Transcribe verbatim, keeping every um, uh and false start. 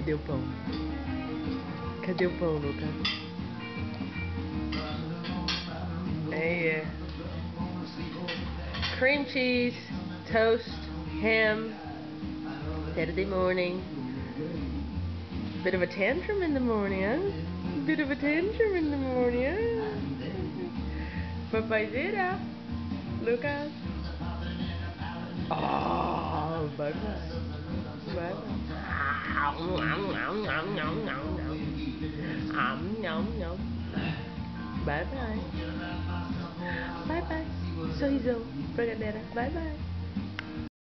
Cadê o pão? Cadê o pão, Lucas? É, é. Cream cheese, toast, ham. Saturday morning. Bit of a tantrum in the morning, huh? Bit of a tantrum in the morning, huh? Papaizeira. Lucas. Oh, bye bye. Bye bye. Bye bye. Bye bye. Sorrisão pra galera. Bye bye.